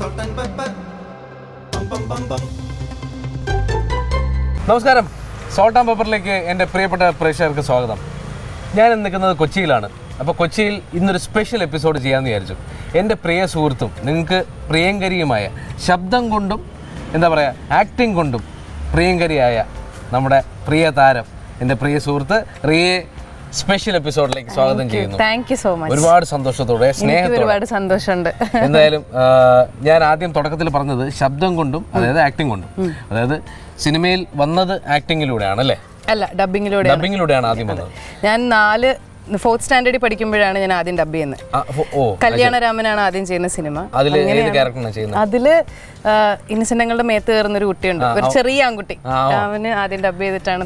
നമസ്കാരം, salt and പെപ്പറിലേക്ക് എൻ്റെ പ്രിയപ്പെട്ട പ്രേക്ഷകർക്ക് സ്വാഗതം. ഞാൻ നിൽക്കുന്നത് കൊച്ചിയിലാണ്. അപ്പോൾ കൊച്ചിയിൽ ഇന്നൊരു സ്പെഷ്യൽ എപ്പിസോഡ് ചെയ്യാമെന്ന് വിചാരിച്ചു. എൻ്റെ പ്രിയ സുഹൃത്തും നിങ്ങൾക്ക് പ്രിയങ്കരിയുമായ ശബ്ദം കൊണ്ടും എന്താ പറയുക ആക്ടിങ് കൊണ്ടും പ്രിയങ്കരിയായ നമ്മുടെ പ്രിയ താരം എൻ്റെ പ്രിയ സുഹൃത്ത് റിയയെ സ്പെഷ്യൽ എപ്പിസോഡിലേക്ക് സ്വാഗതം ചെയ്യുന്നു. Thank you so much. ഒരുപാട് സന്തോഷത്തോടെ സ്നേഹത്തോടെ. ഒരുപാട് സന്തോഷമുണ്ട്. എന്തായാലും ഞാൻ ആദ്യം തുടക്കത്തിൽ പറഞ്ഞത് ശബ്ദം കൊണ്ടും അതായത് ആക്ടിങ് കൊണ്ടും, അതായത് സിനിമയിൽ വന്നത് ആക്ടിങ്ങിലൂടെയാണ് അല്ലേ? അല്ല, ഡബിങ്ങിലൂടെയാണ് ആദ്യം വന്നത്. ഞാൻ 4th സ്റ്റാൻഡേർഡിൽ പഠിക്കുമ്പോഴാണ് ഞാൻ ആദ്യം ഡബ് ചെയ്യുന്നത്. കല്യാണരാമനാണ് ആദ്യം ചെയ്യുന്ന സിനിമ. അതില് ഇന്നസെന്റങ്ങളുടെ മേത്ത് കയറുന്ന ഒരു കുട്ടിയുണ്ട്, ഒരു ചെറിയ ആൺകുട്ടി. അവന് ആദ്യം ഡബ് ചെയ്തിട്ടാണ്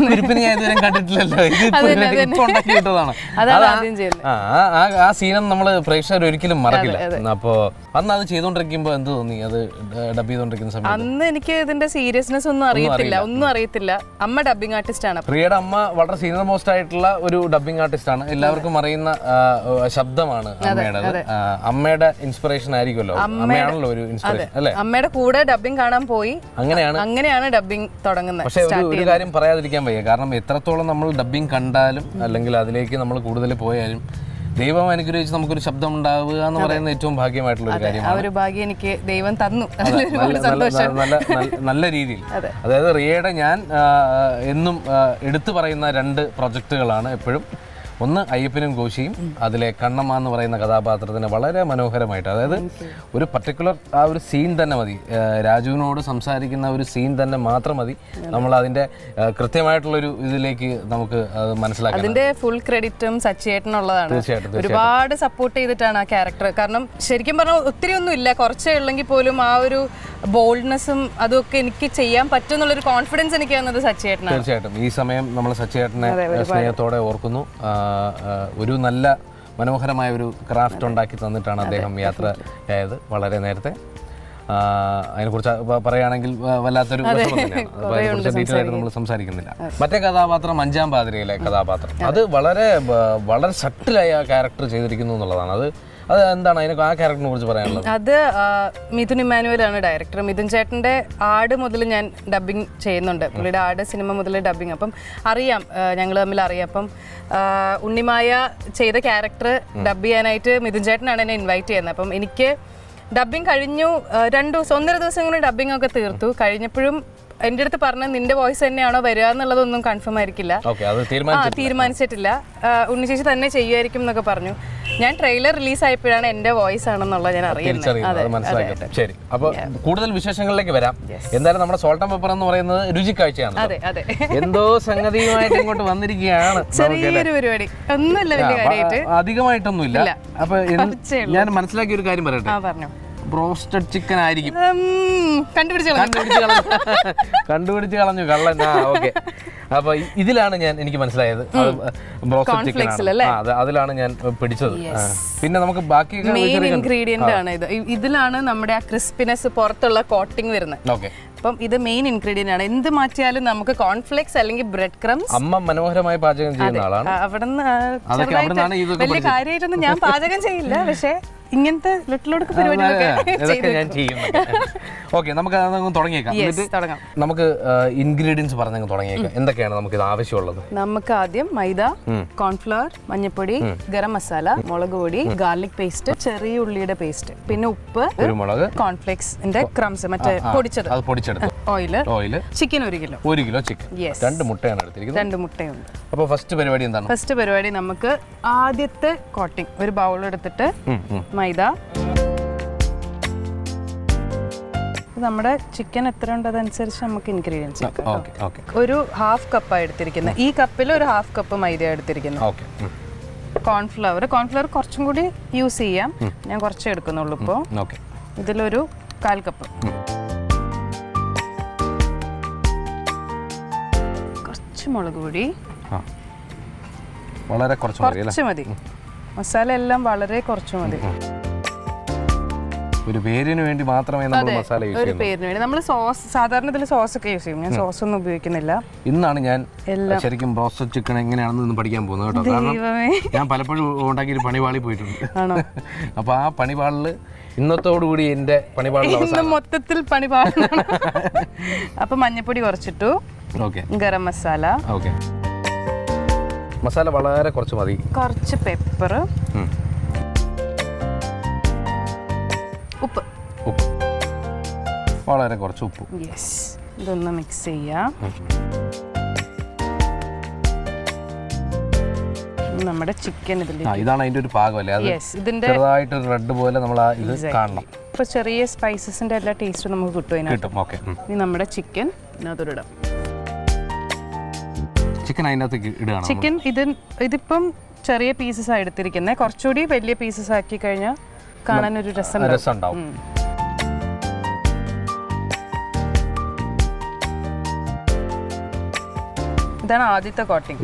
അതാണ് ആദ്യം ചെയ്യുന്നത്. ആ സീനം നമ്മള് പ്രേക്ഷകർ ഒരിക്കലും മറക്കില്ല. അപ്പൊ അന്ന് അത് ചെയ്തോണ്ടിരിക്കുമ്പോ എന്ത് തോന്നി? അത് ഡബ് ചെയ്തോണ്ടിരിക്കുന്ന സമയത്ത് അന്ന് എനിക്ക് ഇതിന്റെ സീരിയസ്നെസ് ഒന്നും അറിയത്തില്ല. അമ്മ ഡബിംഗ് ആർട്ടിസ്റ്റ് ആണ്. പ്രിയയുടെ അമ്മ വളരെ സീനിയർ മോസ്റ്റ് ആയിട്ടുള്ള ഒരു ഡബിംഗ് ആർട്ടിസ്റ്റ് ആണ്. എല്ലാവർക്കും അറിയുന്ന ശബ്ദമാണ് അമ്മയുടെ. അമ്മയുടെ ഇൻസ്പിറേഷൻ ആയിരിക്കുമല്ലോ, അമ്മയാണല്ലോ ഒരു ഇൻസ്പിറേഷൻ അല്ലേ? അമ്മയുടെ കൂടെ ഡബിംഗ് കാണാൻ പോയി, അങ്ങനെയാണ് ഡബിംഗ് തുടങ്ങുന്നത്. പക്ഷെ ഒരു കാര്യം പറയാതിരിക്കാൻ വയ്യ, കാരണം എത്രത്തോളം നമ്മൾ ഡബിംഗ് കണ്ടാലും അല്ലെങ്കിൽ അതിലേക്ക് നമ്മൾ കൂടുതൽ പോയാലും ദൈവം അനുഗ്രഹിച്ച് നമുക്കൊരു ശബ്ദം ഉണ്ടാവുക എന്ന് പറയുന്നത് ഏറ്റവും ഭാഗ്യമായിട്ടുള്ള ഒരു കാര്യമാണ്. ആ ഒരു ഭാഗ്യം എനിക്ക് ദൈവം തന്നു. നല്ല രീതിയിൽ. അതായത് റിയയുടെ ഞാൻ എന്നും എടുത്തു പറയുന്ന 2 പ്രൊജക്റ്റുകളാണ് എപ്പോഴും. ഒന്ന് അയ്യപ്പനും കോശിയും. അതിലെ കണ്ണമ്മ എന്ന് പറയുന്ന കഥാപാത്രത്തിന് വളരെ മനോഹരമായിട്ട്, അതായത് ഒരു പർട്ടിക്കുലർ ആ ഒരു സീൻ തന്നെ മതി, രാജുവിനോട് സംസാരിക്കുന്ന ഒരു സീൻ തന്നെ മാത്രം മതി, നമ്മൾ അതിന്റെ കൃത്യമായിട്ടുള്ളൊരു ഇതിലേക്ക് നമുക്ക് മനസ്സിലാക്കാം. അതിന്റെ ഫുൾ ക്രെഡിറ്റും സച്ചിയേട്ടനുള്ളതാണ്. ഒരുപാട് സപ്പോർട്ട് ചെയ്തിട്ടാണ് ആ ക്യാരക്ടർ. കാരണം ശരിക്കും പറഞ്ഞാൽ ഒത്തിരി ഒന്നും ഇല്ല, കുറച്ചേ ഉള്ളെങ്കിൽ പോലും ആ ഒരു ബോൾഡ്നെസ്സും അതൊക്കെ എനിക്ക് ചെയ്യാൻ പറ്റും എന്നുള്ളൊരു കോൺഫിഡൻസ് എനിക്ക് തന്നത് സച്ചിയേട്ടനാണ്. തീർച്ചയായിട്ടും ഈ സമയം നമ്മൾ സച്ചിയേട്ടനെ സ്നേഹത്തോടെ ഓർക്കുന്നു. ഒരു നല്ല മനോഹരമായ ഒരു ക്രാഫ്റ്റ് ഉണ്ടാക്കി തന്നിട്ടാണ് അദ്ദേഹം യാത്രയായത് വളരെ നേരത്തെ. അതിനെക്കുറിച്ച് പറയുകയാണെങ്കിൽ വല്ലാത്തൊരു ഡീറ്റെയിൽ ആയിട്ട് നമ്മൾ സംസാരിക്കുന്നില്ല. മറ്റേ കഥാപാത്രം 5-ാം പാതിരയിലെ കഥാപാത്രം, അത് വളരെ വളരെ സട്ടിലായ ക്യാരക്ടർ ചെയ്തിരിക്കുന്നു എന്നുള്ളതാണ്. അത് എന്താണ് അതിനെ ആ ക്യാരക്ടറിനെ കുറിച്ച് പറയാനുള്ളത്? അത് മിഥുൻ ഇമ്മാനുവലാണ് ഡയറക്ടർ. മിഥുൻ ചേട്ടൻ്റെ ആട് മുതൽ ഞാൻ ഡബിങ് ചെയ്യുന്നുണ്ട്. പുള്ളിയുടെ ആട് സിനിമ മുതൽ ഡബിങ്. അപ്പം അറിയാം, ഞങ്ങൾ തമ്മിൽ അറിയാം. അപ്പം ഉണ്ണിമായ ചെയ്ത ക്യാരക്ടർ ഡബ് ചെയ്യാനായിട്ട് മിഥുൻ ചേട്ടനാണ് എന്നെ ഇൻവൈറ്റ് ചെയ്യുന്നത്. അപ്പം എനിക്ക് ഡബിങ് കഴിഞ്ഞു 1.5 ദിവസം കൊണ്ട് ഡബിങ് ഒക്കെ തീർത്തു. കഴിഞ്ഞപ്പോഴും എൻ്റെ അടുത്ത് പറഞ്ഞ നിന്റെ വോയിസ് തന്നെയാണോ വരിക എന്നുള്ളതൊന്നും കൺഫേം ആയിരിക്കില്ല, തീരുമാനിച്ചിട്ടില്ല. ഉണ്ണിശേഷി തന്നെ ചെയ്യുമായിരിക്കും എന്നൊക്കെ പറഞ്ഞു. ഞാൻ ട്രെയിലർ റിലീസ് ആയപ്പോഴാണ് എന്റെ വോയിസ് ആണെന്നുള്ളത് ഞാൻ അറിയുന്നത്. ശരി, അപ്പൊ കൂടുതൽ വിശേഷങ്ങളിലേക്ക് വരാം. എന്തായാലും നമ്മുടെ സോൾട്ട് ആൻഡ് പെപ്പർ എന്ന് പറയുന്നത് രുചിക്കാഴ്ചയാണ്. എന്തോ സംഗതിയുമായിട്ട് ഇങ്ങോട്ട് വന്നിരിക്കുകയാണ്. ചെറിയൊരു പരിപാടി, ഒന്നുമില്ല, വലിയ കാര്യമായിട്ട് അധികമായിട്ടൊന്നുമില്ല. അപ്പൊ ഞാൻ മനസ്സിലാക്കിയ ഒരു കാര്യം പറയട്ടെ. പറഞ്ഞു, ബ്രോസ്റ്റഡ് ചിക്കൻ ആയിരിക്കും. കണ്ടുപിടിച്ച് കളഞ്ഞു കള്ളൻ. ഓക്കെ, അപ്പൊ ഇതിലാണ് എനിക്ക് മനസ്സിലായത് ബ്രോസ്റ്റഡ് ചിക്കൻ, അതിലാണ് ഞാൻ പിടിച്ചത്. പിന്നെ നമുക്ക് ബാക്കി മെയിൻ ഇൻഗ്രീഡിയന്റ് ആണ് ഇത്. ഇതിലാണ് നമ്മുടെ ആ ക്രിസ്പിനെസ്, പുറത്തുള്ള കോട്ടിംഗ് വരുന്നത്. ഓക്കെ, അപ്പം ഇത് മെയിൻ ഇൻഗ്രീഡിയന്റ് ആണ്. എന്ത് മാറ്റിയാലും നമുക്ക് കോൺഫ്ലെക്സ് അല്ലെങ്കിൽ ബ്രെഡ് ക്രംസ്. അമ്മ മനോഹരമായി പാചകം ചെയ്യുന്ന ആളാണ്. അവിടുന്ന് വലിയ കാര്യമായിട്ടൊന്നും ഞാൻ പാചകം ചെയ്യില്ല, പക്ഷെ ഇങ്ങനത്തെ ലിറ്റിലൊടുക്ക് പരിപാടികളൊക്കെ ഞാൻ ചെയ്യും. ഓക്കെ, നമുക്ക് അതങ്ങ് തുടങ്ങിയേക്കാം. നമുക്ക് ഇൻഗ്രീഡിയൻസ് പറഞ്ഞങ്ങ് തുടങ്ങിയേക്കാം. എന്തൊക്കെയാണ് നമുക്ക് ഇത് ആവശ്യമുള്ളത്? നമുക്ക് ആദ്യം മൈദ, കോൺഫ്ലവർ, മഞ്ഞൾപ്പൊടി, ഗരം മസാല, മുളക് പൊടി, ഗാർലിക് പേസ്റ്റ്, ചെറിയ ഉള്ളിയുടെ പേസ്റ്റ്, പിന്നെ ഉപ്പ്, കുരുമുളക്, കോൺഫ്ലെക്സിന്റെ ക്രംസ് മറ്റേ പൊടിച്ചത്, ഓയില്, ചിക്കൻ 1 കിലോ ചിക്കൻ, 2 മുട്ടയാണ് എടുത്തിരിക്കുന്നത്. 2 മുട്ടയുണ്ട്. അപ്പോൾ ഫസ്റ്റ് പരിപാടി എന്താണ്? ഫസ്റ്റ് പരിപാടി നമുക്ക് ആദ്യത്തെ കോട്ടിംഗ് ഒരു ബൗൾ എടുത്തിട്ട് മൈദ, നമ്മുടെ ചിക്കൻ എത്ര ഉണ്ട് അതനുസരിച്ച് നമുക്ക് ഇൻഗ്രീഡിയൻസ് ഒരു 1/2 കപ്പാണ് എടുത്തിരിക്കുന്നത്. ഈ കപ്പിൽ ഒരു 1/2 കപ്പ് മൈദ എടുത്തിരിക്കുന്നത്. കോൺഫ്ലവർ കുറച്ചും കൂടി യൂസ് ചെയ്യാം, ഞാൻ കുറച്ചേ എടുക്കുന്നുള്ളൂ. ഇപ്പോൾ ഇതിലൊരു 1/4 കപ്പ്, കുറച്ച് മുളക് പൊടി, വളരെ കുറച്ച് മതി. മസാല എല്ലാം വളരെ കുറച്ച് മതി. ഒരു പേരിന് വേണ്ടി മാത്രമേ നമ്മൾ മസാല യൂസ് ചെയ്യുന്നു. പേരിന് വേണ്ടി നമ്മൾ സോസ് സാധാരണ ഇതിൽ സോസ് ഒക്കെ യൂസ് ചെയ്യും. ഞാൻ സോസ് ഒന്നും ഉപയോഗിക്കുന്നില്ല. ഇന്നാണ് ഞാൻ ശരിക്കും ബ്രോസ്റ്റഡ് ചിക്കൻ എങ്ങനെയാണെന്ന് പഠിക്കാൻ പോകുന്നത് കേട്ടോ. കാരണം ഞാൻ പലപ്പോഴും ഉണ്ടാക്കി പണിപാളി പോയിട്ടുണ്ട്. അപ്പൊ ആ പണിപാളില് ഇന്നത്തോടുകൂടി എന്റെ പണിപാളിൽ മൊത്തത്തിൽ പണിപാളാണ്. അപ്പൊ മഞ്ഞപ്പൊടി കുറച്ചിട്ടു. ഗരം മസാല. മസാല വളരെ കുറച്ച് മതി. കുറച്ച് പെപ്പർ, ഉപ്പ് വളരെ കുറച്ച് ഉപ്പ്. ഇതൊന്ന് മിക്സ് ചെയ്യാം. നമ്മുടെ ചിക്കൻ ഇതാണ് അതിന്റെ ഒരു പാകമല്ലേ? ചെറുതായിട്ട് റെഡ് പോലെ നമ്മൾ ഇത് കാണണം. ഇപ്പൊ ചെറിയ സ്പൈസസിന്റെ എല്ലാ ടേസ്റ്റും നമുക്ക് കിട്ടും. ഇനി നമ്മുടെ ചിക്കൻ ഇതിനകത്തോടിടാം. ചിക്കൻ അതിനകത്ത് ഇടുകയാണ്. ചിക്കൻ ഇതിപ്പം ചെറിയ പീസസ് ആണ് എടുത്തിരിക്കുന്നത്. കുറച്ചുകൂടി വലിയ പീസസ് ആക്കി കഴിഞ്ഞാൽ കാണാൻ ഒരു രസം ഉണ്ടാവും. ഇതാണ് ആദ്യത്തെ കോട്ടിംഗ്.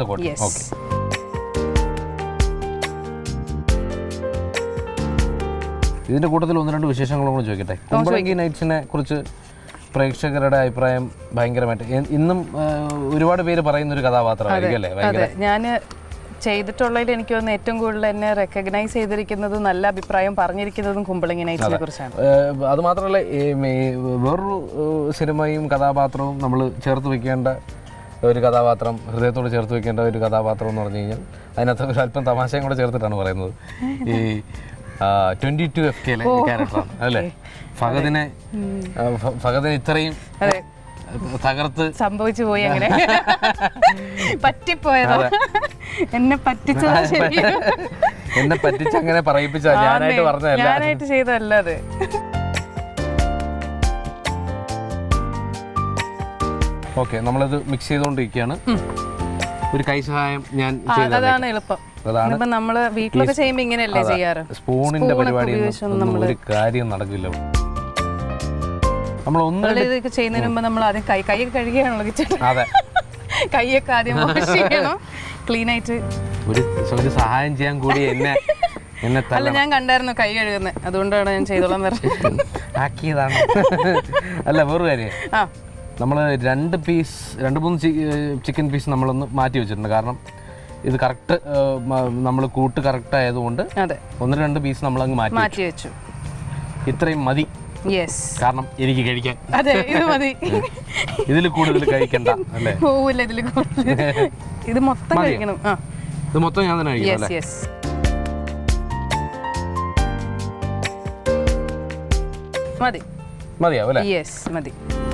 ഇതിന്റെ കൂട്ടത്തിൽ ഒന്ന് രണ്ട് വിശേഷങ്ങളും കൂടെ ചോദിക്കട്ടെ. കുമ്പളങ്ങി നൈറ്റ്സിനെ കുറിച്ച് പ്രേക്ഷകരുടെ അഭിപ്രായം ഭയങ്കരമായിട്ട് ഇന്നും ഒരുപാട് പേര് പറയുന്ന ഒരു കഥാപാത്രമായിരിക്കും അല്ലേ? ഞാൻ ചെയ്തിട്ടുള്ളതിൽ എനിക്ക് തോന്നുന്നു ഏറ്റവും കൂടുതൽ എന്നെ റെക്കഗ്നൈസ് ചെയ്തിരിക്കുന്നതും നല്ല അഭിപ്രായം പറഞ്ഞിരിക്കുന്നതും കുമ്പളങ്ങി നൈറ്റ്സിനെ കുറിച്ചാണ്. അത് മാത്രമല്ല, വേറൊരു സിനിമയും കഥാപാത്രവും നമ്മൾ ചേർത്ത് വെക്കേണ്ട ഒരു കഥാപാത്രം, ഹൃദയത്തോട് ചേർത്ത് വെക്കേണ്ട ഒരു കഥാപാത്രം എന്ന് പറഞ്ഞു കഴിഞ്ഞാൽ അതിനകത്ത് ഒരു അല്പം തമാശയും കൂടെ ചേർത്തിട്ടാണ് പറയുന്നത്. ഈ 22 FK ക്യാരക്ടറാണ് അല്ലേ? ഫഹദിനെ ഇത്രയും തകർത്ത് സംഭവിച്ചു പോയി. അങ്ങനെ പറ്റിപ്പോയതാ. എന്നെ പറ്റിച്ച് അങ്ങനെ പറയിപ്പിച്ച ഞാനായിട്ട് ചെയ്തതല്ല അത്. ഓക്കെ, നമ്മളത് മിക്സ് ചെയ്തുകൊണ്ടിരിക്കുകയാണ്. ഒരു കൈ സഹായം ഞാൻ അതാണ് എളുപ്പം. നമ്മള് വീട്ടിലൊക്കെ ചെയ്യുമ്പോ ഇങ്ങനെയല്ലേ ചെയ്യാറ്? സ്പൂണിന്റെ പരിപാടി ഒരു കാര്യം നടക്കില്ല. നമ്മൾ ഇതൊക്കെ ചെയ്യുന്നതിന് മുമ്പ് നമ്മൾ ആദ്യം കൈ കഴുകിയാണല്ലോ കിച്ചൺ. കൈയൊക്കെ ആദ്യം വാഷ് ചെയ്യണം ക്ലീൻ ആയിട്ട്. ഒരു സഹായം ചെയ്യാൻ കൂടി എന്നെ അല്ല, ഞാൻ കണ്ടായിരുന്നു കൈ കഴുകുന്നത്, അതുകൊണ്ടാണ് ഞാൻ ചെയ്തോളാൻ പറഞ്ഞത്. ആക്കിയതാണ്. അല്ല, വേറൊരു കാര്യം, നമ്മൾ 2-3 ചിക്കൻ പീസ് നമ്മളൊന്ന് മാറ്റി വെച്ചിട്ടുണ്ട്. കാരണം ഇത് കറക്റ്റ് നമ്മൾ കൂട്ട് കറക്റ്റ് ആയതുകൊണ്ട് 1-2 പീസ് നമ്മളങ്ങ് മാറ്റി വെച്ചു. ഇത്രയും മതി. കാരണം എനിക്ക് കഴിക്കാൻ ഇതിൽ കൂടുതൽ കഴിക്കണ്ട അല്ലേ? ഇത് മൊത്തം കഴിക്കണം. ഇത് മൊത്തം ഞാൻ തന്നെ കഴിക്കണം. മതിയാവും അല്ലേ? മതി.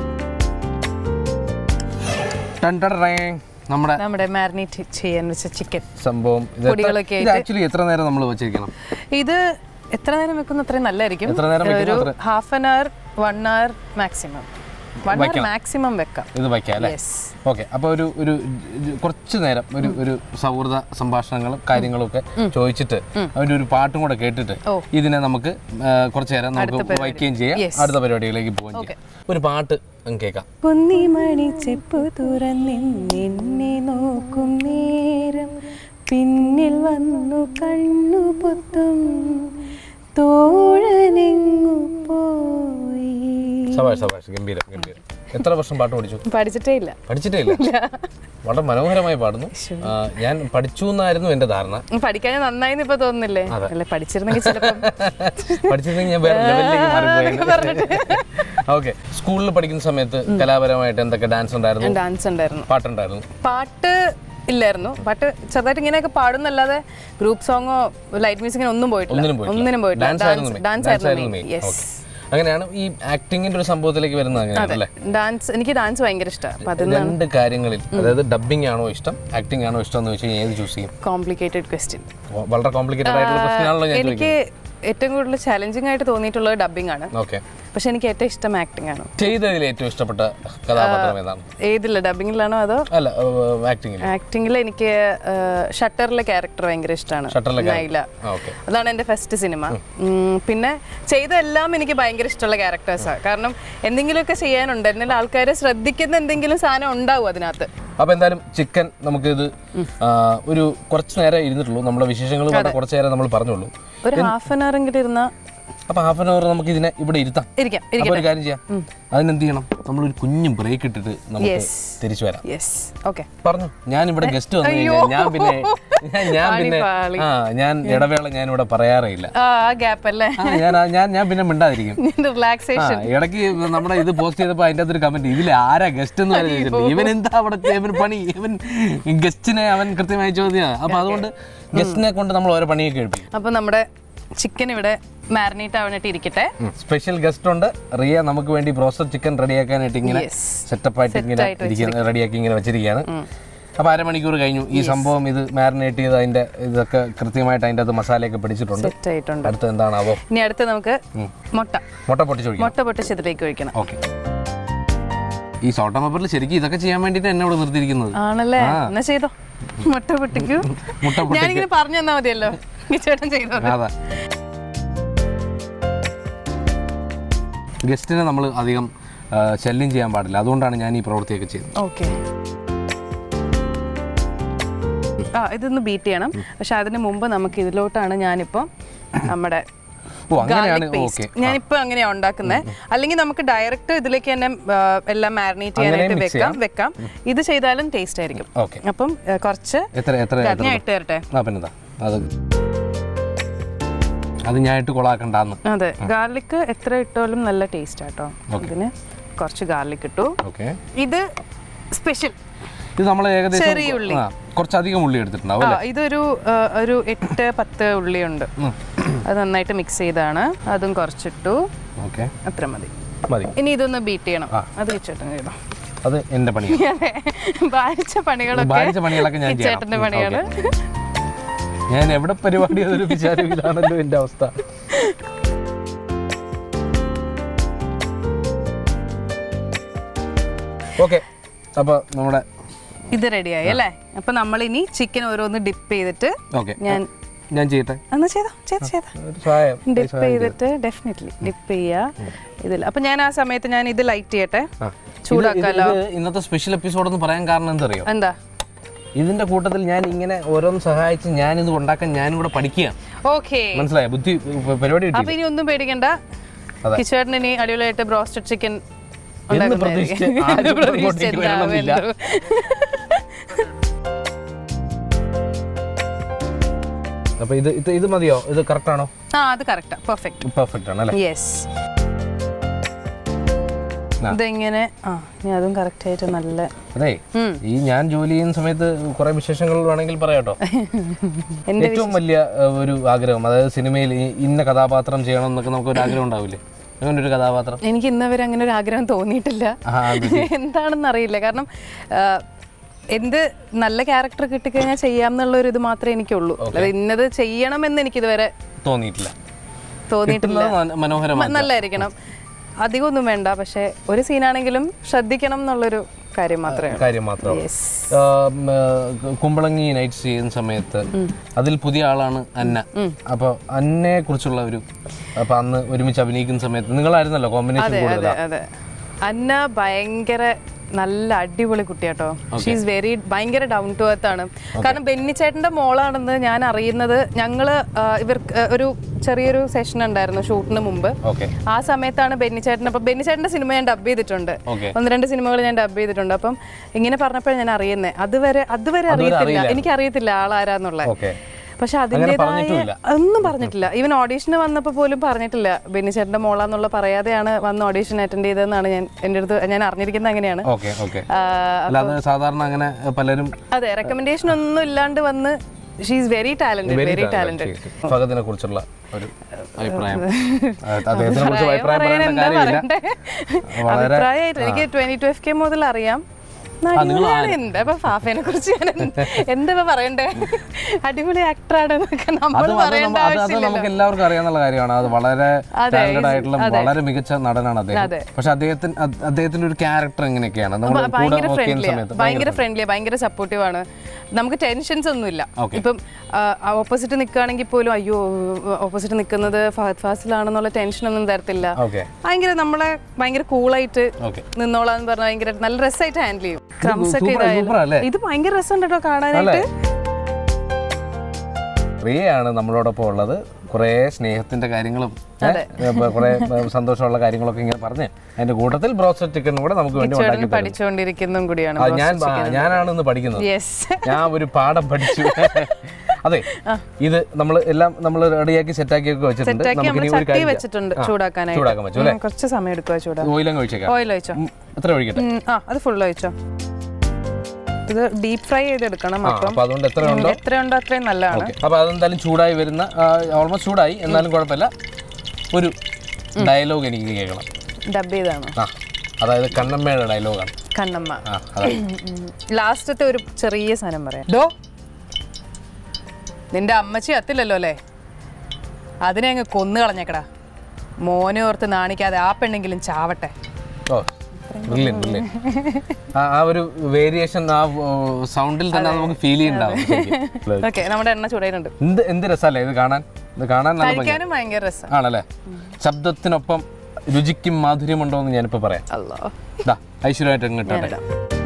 നമ്മുടെ മാരിനേറ്റ് ചെയ്യാൻ വെച്ച ചിക്കൻ സംഭവം ആക്ച്വലി എത്ര നേരം നമ്മൾ വെച്ചിരിക്കണം? ഇത് എത്ര നേരം വെക്കുന്ന അത്രയും നല്ലതായിരിക്കും. ഒരു half an hour 1 hour maximum വെക്കാം. ഇത് വെക്കാം അല്ലേ? ഓക്കെ. അപ്പോൾ ഒരു കുറച്ച് നേരം ഒരു സൗഹൃദ സംഭാഷണങ്ങളും കാര്യങ്ങളും ഒക്കെ ചോദിച്ചിട്ട് അതിൻ്റെ ഒരു പാട്ടും കൂടെ കേട്ടിട്ട് ഇതിനെ നമുക്ക് കുറച്ച് നേരം നമുക്ക് വയ്ക്കുകയും ചെയ്യാം. അടുത്ത പരിപാടികളിലേക്ക് പോവുകയും ചെയ്യാം. ഒരു പാട്ട് കേൾക്കാം. പൊന്നിമണി ചെപ്പ് തുറന്നിന്നെ നോക്കും നേരം പിന്നിൽ വന്നു കണ്ണു പൊത്തും തോഴനെങ്ങു പോയി. ഗംഭീരം. എത്ര വർഷം പാട്ട് പഠിച്ചിട്ടേ ഇല്ല. വളരെ മനോഹരമായി പാടുന്നു. ഞാൻ പഠിച്ചു എന്നായിരുന്നു എന്റെ ധാരണ. പഠിക്കാൻ നന്നായി ഇപ്പൊ തോന്നുന്നില്ലേ? പഠിച്ചിരുന്നെങ്കിൽ ഞാൻ വേറെ ലെവലിലേക്ക് മാറിപ്പോയി. ഓക്കെ. സ്കൂളിൽ പഠിക്കുന്ന സമയത്ത് കലാപരമായിട്ട് എന്തൊക്കെ ഡാൻസ് ഉണ്ടായിരുന്നു? പാട്ട് ഇല്ലായിരുന്നു. പാട്ട് ചെറുതായിട്ട് ഇങ്ങനെയൊക്കെ പാടുന്നല്ലാതെ ഗ്രൂപ്പ് സോങ്ങോ ലൈറ്റ് മ്യൂസിക്കിനോ ഒന്നും പോയിട്ടില്ല. ഡാൻസ് ആയിരുന്നു. അങ്ങനെയാണ് ഈ ആക്ടിങ്ങിന്റെ ഒരു സംഭവത്തിലേക്ക് വരുന്നത്. എനിക്ക് ഡാൻസ് ഭയങ്കര ഇഷ്ടമാണ്. 2 കാര്യങ്ങളിൽ, അതായത് ഡബിംഗ് ആണോ ഇഷ്ടം, ആക്ടിംഗ് ആണോ ഇഷ്ടം എന്ന് വെച്ചാൽ ഏത് ചൂസ് ചെയ്യും? Complicated question. വളരെ കോംപ്ലിക്കേറ്റഡ് ആയിട്ടുള്ള ക്വസ്റ്റ്യൻ ആണല്ലോ ഞാൻ ചോദിക്കുന്നത്. എനിക്ക് ഏറ്റവും കൂടുതൽ ചാലഞ്ചിങ് ആയിട്ട് തോന്നിയിട്ടുള്ളത് ഡബിംഗ് ആണ്. പക്ഷെ എനിക്ക് ഏറ്റവും ഇഷ്ടം ആക്ടിംഗ് ആണ്. ചെയ്തതിൽ ഏറ്റവും ഇഷ്ടപ്പെട്ട കഥാപാത്രം ഏതാണ്? ഏതില്ല, ഡബിംഗിലാണോ അതോ അല്ല ആക്ടിംഗിൽ? എനിക്ക് ഷട്ടറിലെ ക്യാരക്ടർ ഭയങ്കര ഇഷ്ടമാണ്. നൈല. അതാണ് എൻ്റെ ഫസ്റ്റ് സിനിമ. പിന്നെ ചെയ്തെല്ലാം എനിക്ക് ഭയങ്കര ഇഷ്ടമുള്ള ക്യാരക്ടേഴ്സാണ്. കാരണം എന്തെങ്കിലുമൊക്കെ ചെയ്യാനുണ്ട്, എന്നാൽ ആൾക്കാരെ ശ്രദ്ധിക്കുന്ന എന്തെങ്കിലും സാധനം ഉണ്ടാവും അതിനകത്ത്. അപ്പോൾ എന്തായാലും ചിക്കൻ നമുക്കിത് ഒരു കുറച്ച് നേരം ഇരുന്നിട്ടുള്ളൂ. നമ്മുടെ വിശേഷങ്ങൾ കുറച്ച് നേരം നമ്മൾ പറഞ്ഞുള്ളൂ. ഒരു ഹാഫ് ആൻ അവർ എങ്കിലും ഇരുന്ന അപ്പൊ ഹാഫ് ആൻ അവർ നമുക്ക് ഇതിനെ ഇവിടെ ഇരുത്താം. അപ്പൊ ഒരു കാര്യം ചെയ്യാം, അതിനെന്ത് ചെയ്യണം, നമ്മളൊരു കുഞ്ഞു ബ്രേക്ക് ഇട്ടിട്ട് നമുക്ക് തിരിച്ചു വരാം. പറഞ്ഞു ഞാൻ ഇവിടെ ഗസ്റ്റ് വന്നു കഴിഞ്ഞാൽ ഞാൻ ഇടവേള ഞാൻ ഇവിടെ പറയാറില്ല. ഞാൻ പിന്നെ മിണ്ടാതിരിക്കും. ഇടയ്ക്ക് നമ്മുടെ ഇത് പോസ്റ്റ് ചെയ്തപ്പോ അതിന്റെ അകത്തൊരു കമന്റ്, ഇതിൽ ആരാ ഗസ്റ്റ് എന്ന് വരെ ചോദിച്ചിട്ടുണ്ട്. ഇവൻ എന്താ അവിടെ ഇവൻ പണി, ഇവൻ ഗസ്റ്റിനെ അവൻ കൃത്യമായി ചോദ്യമാണ്. അപ്പൊ അതുകൊണ്ട് ഗസ്റ്റിനെ കൊണ്ട് നമ്മൾ ഓരോ പണിയൊക്കെ എടുക്കും. അപ്പൊ നമ്മുടെ ചിക്കൻ ഇവിടെ മാരിനേറ്റ് ആവാനായിട്ട് ഇരിക്കട്ടെ. സ്പെഷ്യൽ ഗസ്റ്റ് ഉണ്ട് റിയ, നമുക്ക് വേണ്ടി ബ്രോസ്റ്റഡ് ചിക്കൻ റെഡിയാക്കാനായിട്ട് ഇങ്ങനെ സെറ്റപ്പ് ആയിട്ട് ഇങ്ങനെ റെഡിയാക്കി ഇങ്ങനെ വെച്ചിരിക്കുകയാണ്. അപ്പോൾ അരമണിക്കൂർ കഴിഞ്ഞു ഈ സംഭവം, ഇത് മാരിനേറ്റ് ചെയ്ത് അതിന്റെ ഇതൊക്കെ കൃത്യമായിട്ട് അതിന്റെ അത് മസാലയൊക്കെ പിടിച്ചിട്ടുണ്ട്. അടുത്ത് എന്താണാവോ? ഇനി അടുത്ത് നമുക്ക് മുട്ട പൊട്ടിച്ചതിലേക്ക് ഒഴിക്കണം. ഓക്കെ, ഈ സോൾട്ട് ആൻഡ് പെപ്പറിൽ ശരിക്കും ഇതൊക്കെ ചെയ്യാൻ വേണ്ടിയിട്ട് എന്നെ ഇവിടെ നിർത്തിയിരിക്കുന്നത് ആണല്ലേ? എന്നാ ചെയ്തോ, മുട്ട പൊട്ടിക്കൂ. ഞാനിങ്ങനെ പറഞ്ഞു തന്നാ മതിയല്ലോ, ചേട്ടൻ ചെയ്തോ. അതെ, ഗസ്റ്റിനെ നമ്മൾ അധികം ശല്യം ചെയ്യാൻ പാടില്ല, അതുകൊണ്ടാണ് ഞാൻ ഈ പ്രവൃത്തിയൊക്കെ ചെയ്യുന്നത്. ഓക്കെ, ഇതൊന്ന് ബീറ്റ് ചെയ്യണം. പക്ഷെ അതിന് മുമ്പ് നമുക്ക് ഇതിലോട്ടാണ് ഞാനിപ്പോ നമ്മുടെ ഞാനിപ്പോ അങ്ങനെയാ ഉണ്ടാക്കുന്നത്. അല്ലെങ്കിൽ നമുക്ക് ഡയറക്റ്റ് ഇതിലേക്ക് തന്നെ എല്ലാം മാരിനേറ്റ് ചെയ്യാനായിട്ട് വെക്കാം. ഇത് ചെയ്താലും ടേസ്റ്റ് ആയിരിക്കും. അപ്പം കുറച്ച് ഞാൻ ഇട്ട് തരട്ടെ. അത് ഞാൻ ഇട്ട് കൊളാക്കണ്ടെന്ന്. അതെ, ഗാർലിക് എത്ര ഇട്ടാലും നല്ല ടേസ്റ്റ് ആട്ടോ. ഇതിന് കുറച്ച് ഗാർലിക് ഇട്ടു. ഇത് സ്പെഷ്യൽ, ഇത് നമ്മൾ ഏകദേശം കുറച്ചധികം ഉള്ളി എടുത്തിട്ടുണ്ടാവും. ഇതൊരു 8-10 ഉള്ളിയുണ്ട്. അത് നന്നായിട്ട് മിക്സ് ചെയ്താണ്, അതും കുറച്ചിട്ടു. അത്ര മതി. ഇനി ഇതൊന്ന് ബീറ്റ് ചെയ്യണം. അത് ചേട്ടൻ ചെയ്തോ. അത് എന്റെ പണിയാണ്. ഭാരിച്ച പണികളൊക്കെ ചേട്ടന്റെ പണിയാണ്. ഞാൻ എവിടെ പരിപാടി വിചാരം ഇതാണല്ലോ എന്റെ അവസ്ഥ. ഓക്കെ, അപ്പൊ നമ്മുടെ ഇത് റെഡിയായി അല്ലേ? അപ്പൊ നമ്മൾ ഇനി ചിക്കൻ ഓരോന്ന് ഡിപ്പ് ചെയ്തിട്ട് ഞാൻ ചെയ്യട്ടെ. ഡിപ്പ് ചെയ്തിട്ട് ഡെഫിനറ്റ്ലി ഡിപ്പ് ചെയ്യാ ഇതിൽ. അപ്പൊ ഞാൻ ആ സമയത്ത് ഞാൻ ഇത് ലൈറ്റ് ചെയ്യട്ടെ, ചൂടാക്കാലോ. ഇന്നത്തെ സ്പെഷ്യൽ എപ്പിസോഡ് എന്ന് പറയാൻ കാരണം എന്തറിയോ? എന്താ? ഇതിന്റെ കൂട്ടത്തിൽ ഞാൻ ഇങ്ങനെ ഓരോന്ന് സഹായിച്ച് ഞാൻ ഇത് ഉണ്ടാക്കാൻ ഞാനും കൂടെ പഠിക്കുക. മനസ്സിലായോ? ബുദ്ധി പരിപാടി. അപ്പൊ ഇനി ഒന്നും പേടിക്കണ്ട, കിച്ചേട്ടന് ഇനി അടിപൊളിയായിട്ട് ബ്രോസ്റ്റഡ് ചിക്കൻ അപ്പൊ ഇത് മതിയോ? ഇത് കറക്റ്റ് ആണോ? അത് കറക്റ്റാ, പെർഫെക്റ്റ് ആണ് അല്ലേ? യെസ്. ഇതെങ്ങനെ അതും കറക്റ്റ് ആയിട്ട് നല്ല. അതെ, ഈ ഞാൻ ജോലി ചെയ്യുന്ന സമയത്ത് കുറെ വിശേഷങ്ങൾ വേണമെങ്കിൽ പറയാട്ടോ. ഏറ്റവും വലിയ ഒരു ആഗ്രഹം, അതായത് സിനിമയിൽ ഇന്ന കഥാപാത്രം ചെയ്യണം എന്നൊക്കെ നമുക്ക് ഒരു ആഗ്രഹം ഉണ്ടാവില്ലേ? അങ്ങനെ ഒരു കഥാപാത്രം എനിക്ക് ഇന്നവരെ അങ്ങനെ ഒരു ആഗ്രഹം തോന്നിയിട്ടില്ല. എന്താണെന്ന് അറിയില്ല. കാരണം എന്ത് നല്ല ക്യാരക്ടർ കിട്ടിക്കഴിഞ്ഞാൽ ചെയ്യാം എന്നുള്ള ഒരു ഇത് മാത്രമേ എനിക്കുള്ളൂ. അതായത് ഇന്നത് ചെയ്യണമെന്ന് എനിക്കിതുവരെ തോന്നിയിട്ടില്ല. നല്ലതായിരിക്കണം, അധികമൊന്നും വേണ്ട, പക്ഷെ ഒരു സീനാണെങ്കിലും ശ്രദ്ധിക്കണം എന്നുള്ളൊരു കാര്യം മാത്രമേ. കുമ്പളങ്ങി നൈറ്റ്സ് ചെയ്യുന്ന സമയത്ത് അതിൽ പുതിയ ആളാണ് അന്ന. അപ്പൊ അന്നയെ കുറിച്ചുള്ള ഒരു, അപ്പൊ അന്ന് ഒരുമിച്ച് അഭിനയിക്കുന്ന സമയത്ത് നിങ്ങളായിരുന്നല്ലോ കോമ്പിനേഷൻ കൂടുതൽ. അതെ, അന്ന ഭയങ്കര നല്ല അടിപൊളി കുട്ടിയാട്ടോ. ഷീസ് വെരി ഭയങ്കര ഡൗൺ ടു എർത്ത് ആണ്. കാരണം ബെന്നിച്ചേട്ടന്റെ മോളാണെന്ന് ഞാൻ അറിയുന്നത് ഞങ്ങള് ഇവർക്ക് ഒരു ചെറിയൊരു സെഷൻ ഉണ്ടായിരുന്നു ഷൂട്ടിന് മുമ്പ്. ആ സമയത്താണ് ബെന്നിച്ചേട്ടൻ, അപ്പൊ ബെന്നിച്ചേട്ടന്റെ സിനിമ ഞാൻ ഡബ് ചെയ്തിട്ടുണ്ട്, 1-2 സിനിമകൾ ഞാൻ ഡബ് ചെയ്തിട്ടുണ്ട്. അപ്പം ഇങ്ങനെ പറഞ്ഞപ്പോഴാണ് ഞാൻ അറിയുന്നത്. അതുവരെ അറിയത്തില്ല, എനിക്കറിയത്തില്ല ആളാരാന്നുള്ളത്. പക്ഷെ അതിൻ്റെതായ ഒന്നും പറഞ്ഞിട്ടില്ല. ഈവൻ ഓഡീഷന് വന്നപ്പോൾ പോലും പറഞ്ഞിട്ടില്ല ബെന്നിച്ചേട്ടന്റെ മോളാന്നുള്ള പറയാതെയാണ് വന്ന് ഓഡീഷൻ അറ്റൻഡ് ചെയ്തതെന്നാണ് എൻ്റെ അടുത്ത് ഞാൻ അറിഞ്ഞിരിക്കുന്നത്. അങ്ങനെയാണ് സാധാരണ അങ്ങനെ പലരും. അതെ, റെക്കമെൻഡേഷൻ ഒന്നും ഇല്ലാണ്ട് വന്ന് ഷീസ് വെരി ടാലന്റഡ്. ഫഹദിനെ കുറിച്ചുള്ള ഒരു അഭിപ്രായം എനിക്ക് 22FK മുതൽ അറിയാം. ഫാഫിനെ കുറിച്ച് എന്താ പറയണ്ടേ? അടിപൊളി ആക്ടറാണെന്നൊക്കെ നമ്മൾ പറയേണ്ട ആവശ്യമില്ല, നമുക്ക് എല്ലാവർക്കും അറിയാവുന്ന കാര്യമാണ്. അത് വളരെ ടാലന്റഡ് ആയിട്ടുള്ള വളരെ മികച്ച നടനാണ് അദ്ദേഹം. പക്ഷെ അദ്ദേഹത്തിന്റെ ഒരു ക്യാരക്ടർ എങ്ങനെയൊക്കെയാണ്? ഭയങ്കര ഫ്രണ്ട്ലി, ഭയങ്കര സപ്പോർട്ടീവ് ആണ്. നമുക്ക് ടെൻഷൻസ് ഒന്നുമില്ല. ഇപ്പം ഓപ്പോസിറ്റ് നിൽക്കുകയാണെങ്കിൽ പോലും അയ്യോ ഓപ്പോസിറ്റ് നിൽക്കുന്നത് ഫഹദ് ഫാസിലാണെന്നുള്ള ടെൻഷനൊന്നും തരത്തില്ല. ഭയങ്കര നമ്മളെ ഭയങ്കര കൂളായിട്ട് നിന്നോളാന്ന് പറഞ്ഞാൽ ഭയങ്കര നല്ല രസമായിട്ട് ഹാൻഡിൽ ചെയ്യും. ക്രംസ് ഒക്കെ ഇത് ഭയങ്കര രസമുണ്ട് കേട്ടോ കാണാനായിട്ട്. റിയയാണ് നമ്മളോടൊപ്പം ഉള്ളത്. കുറേ സ്നേഹത്തിന്റെ കാര്യങ്ങളും കുറേ സന്തോഷമുള്ള കാര്യങ്ങളൊക്കെ ഇങ്ങനെ പറഞ്ഞ് അതിന്റെ കൂട്ടത്തിൽ ബ്രോസ്റ്റഡ് ചിക്കനും കൂടെ നമുക്ക് വേണ്ടി ഉണ്ടാക്കി പഠിച്ചുകൊണ്ടിരിക്കുന്നതും കൂടിയാണ്. ഞാനാണ് ഇന്ന് പഠിക്കുന്നത്. ഞാൻ ഒരു പാഠം പഠിച്ചു. അതെ, ഇത് നമ്മൾ റെഡിയാക്കി സെറ്റാക്കിയൊക്കെ വെച്ചിട്ടുണ്ട്. ചൂടാക്കാൻ പറ്റും അല്ലേ? കുറച്ച് സമയം എടുക്കുക. ഓയിലങ്ങ് ഒഴിച്ചേക്കാം. ഓയിൽ ഒഴിച്ചോ? എത്ര ഒഴിക്കട്ടെ? അത് ഫുൾ ഒഴിച്ചോ. ഇത് ഡീപ് ഫ്രൈ ചെയ്തെടുക്കണം. അപ്പം അതുകൊണ്ട് എത്ര ഉണ്ടോ അത്രയും നല്ലതാണ്. അപ്പൊ അതെന്തായാലും ചൂടായി വരുന്ന, ഓൾമോസ്റ്റ് ചൂടായി, എന്നാലും കുഴപ്പമില്ല. ഒരു ഡയലോഗ് എനിക്ക് കേൾക്കണം. ഡബ് ചെയ്താണോ? അതായത് കണ്ണമ്മയുടെ ഡയലോഗാണ്. കണ്ണമ്മ ലാസ്റ്റത്തെ ഒരു ചെറിയ സാധനം പറയാം. ഡോ, നിന്റെ അമ്മച്ചി അത്തില്ലല്ലോ അല്ലേ? അതിനെ അങ്ങ് കൊന്നു കളഞ്ഞേക്കടാ. മോനെ ഓർത്ത് നാണിക്കാതെ ആ പെണ്ണെങ്കിലും ചാവട്ടെ. ആ ഒരു വേരിയേഷൻ ആ സൗണ്ടിൽ തന്നെ നമുക്ക് ഫീൽ ചെയ്യുന്നുണ്ടാവും. നമ്മുടെ എണ്ണ ചൂടായിട്ടുണ്ട്. എന്ത് രസമല്ലേ ഇത് കാണാൻ? ഭയങ്കര രസം ആണല്ലേ? ശബ്ദത്തിനൊപ്പം രുചിക്കും മാധുര്യമുണ്ടോ എന്ന് ഞാനിപ്പോ പറയാം. ഐശ്വര്യമായിട്ട് ഇങ്ങോട്ടെ.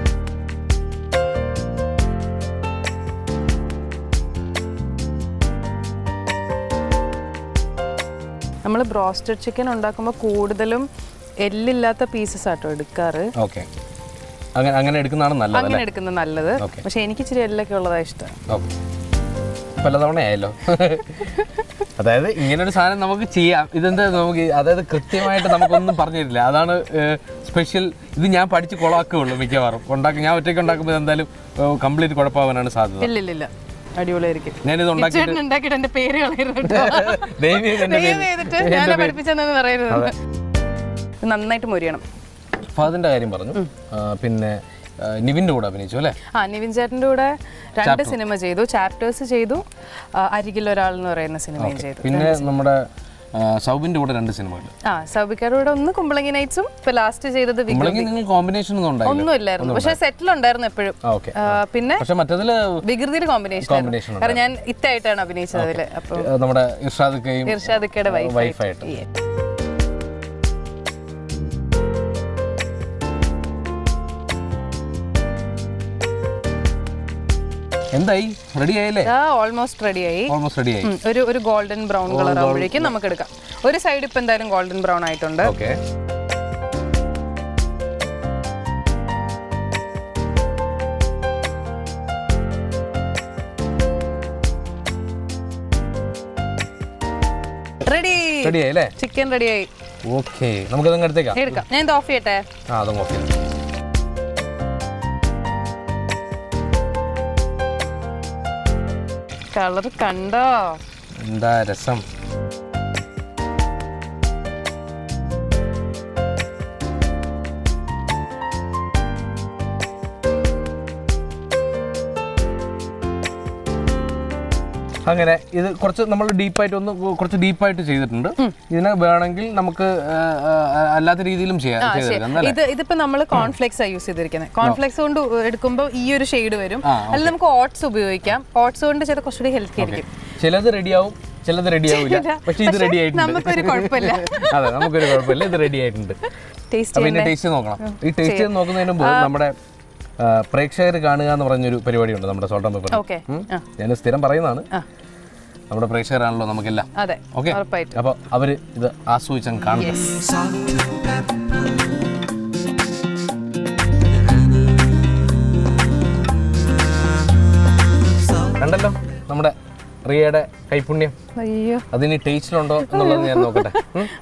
നമ്മൾ ബ്രോസ്റ്റഡ് ചിക്കൻ ഉണ്ടാക്കുമ്പോൾ കൂടുതലും എല്ലില്ലാത്ത പീസസ് ആട്ടോ എടുക്കാറ്. ഓക്കെ, അങ്ങനെ എടുക്കുന്നതാണ് നല്ലത്. അങ്ങനെ എടുക്കുന്നത് നല്ലത്. പക്ഷെ എനിക്ക് ഇച്ചിരി എല്ലൊക്കെ ഉള്ളതാണ് ഇഷ്ടം. പലതവണയായല്ലോ. അതായത് ഇങ്ങനൊരു സാധനം നമുക്ക് ചെയ്യാം. ഇതെന്താ നമുക്ക്, അതായത് കൃത്യമായിട്ട് നമുക്കൊന്നും പറഞ്ഞു തരില്ല. അതാണ് സ്പെഷ്യൽ. ഇത് ഞാൻ പഠിച്ച് കൊളാക്കുകയുള്ളൂ മിക്കവാറും. ഞാൻ ഒറ്റയ്ക്ക് ഉണ്ടാക്കുമ്പോൾ എന്തായാലും കംപ്ലീറ്റ് കുഴപ്പമാവാനാണ് സാധ്യത. ഇല്ല, അടിപൊളിയായിരിക്കും. ഞാനിത് ഉണ്ടാക്കിയിട്ട് എന്റെ പേര് പറയരുത്. നന്നായിട്ട് മൊരിയണം. ഫഹദിന്റെ കാര്യം പറഞ്ഞു. പിന്നെ നിവിന്റെ കൂടെ അഭിനയിച്ചു അല്ലേ? നിവിൻ ചേട്ടന്റെ കൂടെ 2 സിനിമ ചെയ്തു. ചാപ്റ്റേഴ്സ് ചെയ്തു. അരികിൽ ഒരാൾ എന്ന് പറയുന്ന സിനിമയും ചെയ്തു. പിന്നെ നമ്മുടെ സൗബിന്റെ കൂടെ 2 സിനിമകൾ. സൗബിക്കാരുടെ കൂടെ ഒന്ന് കുമ്പളങ്ങി നൈറ്റ്സും ഇപ്പൊ ലാസ്റ്റ് ചെയ്തത് കോമ്പിനേഷൻ ഒന്നും ഇല്ലായിരുന്നു. പക്ഷെ സെറ്റിൽ ഉണ്ടായിരുന്നു എപ്പോഴും. പിന്നെ വികൃതിയുടെ കോമ്പിനേഷൻ. കാരണം ഞാൻ ഇത്തായിട്ടാണ് അഭിനയിച്ചത് അതില്. അപ്പൊ നമ്മുടെ ഇർഷാദിക്കയുടെ വൈഫായിട്ട്. എന്തായി? റെഡി ആയില്ലേ? ഓൾമോസ്റ്റ് റെഡിയായി. ഒരു ഗോൾഡൻ ബ്രൗൺ കളർ ആവുമ്പോഴേക്കും നമുക്ക് എടുക്കാം. ഒരു സൈഡ് ഇപ്പൊ എന്തായാലും ഗോൾഡൻ ബ്രൗൺ ആയിട്ടുണ്ട്. റെഡിയായി. ചിക്കൻ റെഡിയായി. ഓക്കെ, നമുക്കത് എടുക്കാം. ഞാൻ ഇത് ഓഫ് ചെയ്യട്ടെ? അതങ്ങ് ഓഫ് ചെയ്യാം. കളർ കണ്ടോ? എന്താ രസം. അങ്ങനെ ഇത് കുറച്ച് നമ്മൾ ഡീപ്പായിട്ട് ചെയ്തിട്ടുണ്ട്. ഇതിനെ വേണമെങ്കിൽ നമുക്ക് അല്ലാത്ത രീതിയിലും ചെയ്യാം. ഇതിപ്പോ നമ്മൾ കോൺഫ്ലെക്സ് യൂസ് ചെയ്തിരിക്കുന്നത്. കോൺഫ്ലെക്സ് കൊണ്ട് എടുക്കുമ്പോൾ ഈ ഒരു ഷെയ്ഡ് വരും. അല്ലെങ്കിൽ നമുക്ക് ഓട്സ് ഉപയോഗിക്കാം. ഓട്സ് കൊണ്ട് ചില കുറച്ചുകൂടി ഹെൽത്തി ആയിരിക്കും. ചിലത് റെഡിയാവും, ചിലത് റെഡിയാവില്ല. പക്ഷെ ഇത് റെഡി ആയിട്ടുണ്ട്. നമുക്കൊരു കുഴപ്പമില്ല. അതെ, നമുക്കൊരു കുഴപ്പമില്ല. ഇത് റെഡി ആയിട്ടുണ്ട്. പിന്നെ ടേസ്റ്റ് നോക്കണം. ഈ ടേസ്റ്റ് നോക്കുന്നതിന് മുമ്പ് നമ്മുടെ പ്രേക്ഷകർ കാണുക എന്ന് പറഞ്ഞൊരു പരിപാടിയുണ്ട് നമ്മുടെ സോൾട്ട് ആൻഡ് പെപ്പർ. ഞാൻ സ്ഥിരം പറയുന്നതാണ്. നമ്മുടെ പ്രേക്ഷകരാണല്ലോ നമുക്കെല്ലാം. ഓക്കെ, അപ്പോൾ അവര് ഇത് ആസ്വദിച്ചങ്ങ് കാണും. കണ്ടല്ലോ നമ്മുടെ റിയയുടെ കൈപുണ്യം. അതിന് ടേസ്റ്റിലുണ്ടോ എന്നുള്ളത് ഞാൻ നോക്കട്ടെ.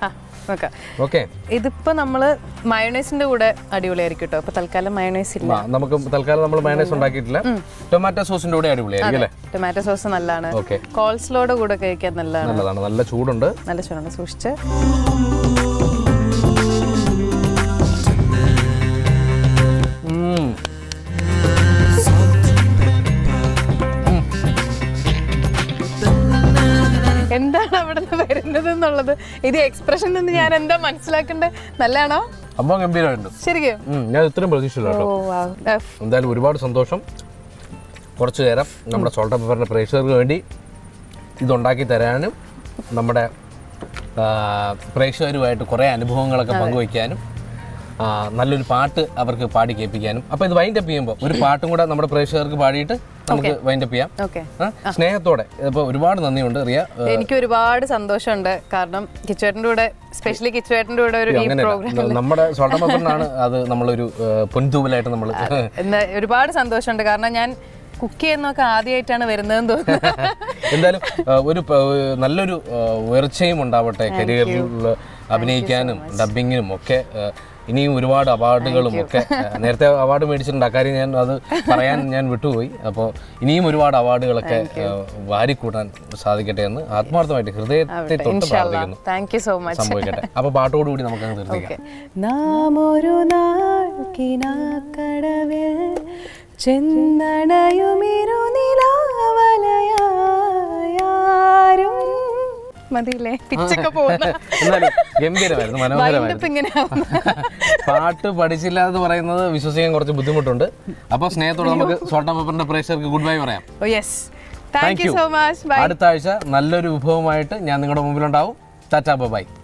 ഇതിപ്പോ നമ്മള് മയോണൈസിന്റെ കൂടെ അടിപൊളിയായിരിക്കും കേട്ടോ. അപ്പൊ തൽക്കാലം മയോണൈസ് ഇല്ല. നമുക്ക് തൽക്കാലം നമ്മൾ മയോണൈസ് ഉണ്ടാക്കിയിട്ടില്ല. ടൊമാറ്റോ സോസിന്റെ കൂടെ അടിപൊളിയായിരിക്കും അല്ലേ? ടൊമാറ്റോ സോസ് നല്ലതാണ്. കോൾസ്ലോയുടെ കൂടെ കഴിക്കാൻ നല്ലതാണ്. നല്ല ചൂടുണ്ട്. സൂക്ഷിച്ച്. എന്താണ് അവിടെ നിന്ന് വരുന്നത് എന്നുള്ളത്, ഇത് എക്സ്പ്രഷൻ നിന്ന് ഞാൻ എന്താ മനസ്സിലാക്കണ്ടേ? നല്ലതാണോ? സംഭവം ഗംഭീരമായിട്ടുണ്ട് ശരിക്കും. ഞാൻ ഇത്രയും പ്രതീക്ഷിച്ചില്ല കേട്ടോ. എന്തായാലും ഒരുപാട് സന്തോഷം. കുറച്ചു നേരം നമ്മുടെ സോൾട്ട് ആൻഡ് പെപ്പറിന്റെ പ്രേക്ഷകർക്ക് വേണ്ടി ഇതുണ്ടാക്കി തരാനും നമ്മുടെ പ്രേക്ഷകരുമായിട്ട് കുറേ അനുഭവങ്ങളൊക്കെ പങ്കുവയ്ക്കാനും നല്ലൊരു പാട്ട് അവർക്ക് പാടി കേൾപ്പിക്കാനും. അപ്പോൾ ഇത് വൈൻഡ് അപ്പ് ചെയ്യുമ്പോൾ ഒരു പാട്ടും കൂടെ നമ്മുടെ പ്രേക്ഷകർക്ക് പാടിയിട്ട് നമുക്ക് വൈൻഡ് അപ്പ് ചെയ്യാം. സ്നേഹത്തോടെ. ഇപ്പോൾ ഒരുപാട് നന്ദിയുണ്ട് റിയ. എനിക്ക് ഒരുപാട് സന്തോഷമുണ്ട്. കാരണം കിച്ചുവേട്ടൻ്റെ കൂടെ, സ്പെഷ്യലി കിച്ചുവേട്ടൻ്റെ കൂടെ ഒരു പ്രോഗ്രാം നമ്മുടെ സ്വർണ്ണപ്പനാണ് അത് നമ്മളൊരു പൊൻതൂവലായിട്ട് നമ്മൾ ഒരുപാട് സന്തോഷമുണ്ട്. കാരണം ഞാൻ കുക്ക് ചെയ്യുന്നൊക്കെ ആദ്യമായിട്ടാണ് വരുന്നതെന്ന് തോന്നുന്നു. എന്തായാലും ഒരു നല്ലൊരു ഉയർച്ചയും ഉണ്ടാവട്ടെ കരിയറിൽ, അഭിനയിക്കാനും ഡബിങ്ങിനും ഒക്കെ. ഇനിയും ഒരുപാട് അവാർഡുകളും ഒക്കെ. നേരത്തെ അവാർഡ് മേടിച്ചിട്ടുണ്ട്, അക്കാര്യം ഞാൻ അത് പറയാൻ ഞാൻ വിട്ടുപോയി. അപ്പോൾ ഇനിയും ഒരുപാട് അവാർഡുകളൊക്കെ വാരിക്കൂട്ടാൻ സാധിക്കട്ടെ എന്ന് ആത്മാർത്ഥമായിട്ട് ഹൃദയത്തെ തൊട്ട് പ്രാർത്ഥിക്കുന്നു. സംഭവിക്കട്ടെ. അപ്പോൾ പാട്ടോടുകൂടി നമുക്ക് തീർച്ചയായും മതിയില്ലേ? പിച്ചൊക്കെ പോകുന്ന ഗംഭീരമായിരുന്നു, മനോഹരമായിരുന്നു. പാട്ട് പഠിച്ചില്ല എന്ന് പറയുന്നത് വിശ്വസിക്കാൻ കുറച്ച് ബുദ്ധിമുട്ടുണ്ട്. അപ്പോൾ സ്നേഹത്തോടെ നമുക്ക് സോൾട്ട് ആൻഡ് പെപ്പറിന്റെ പ്രേക്ഷകർക്ക് ഗുഡ് ബൈ പറയാം. Thank you so much. അടുത്ത ആഴ്ച നല്ലൊരു വിഭവമായിട്ട് ഞാൻ നിങ്ങളുടെ മുമ്പിലുണ്ടാവും. Tata bye.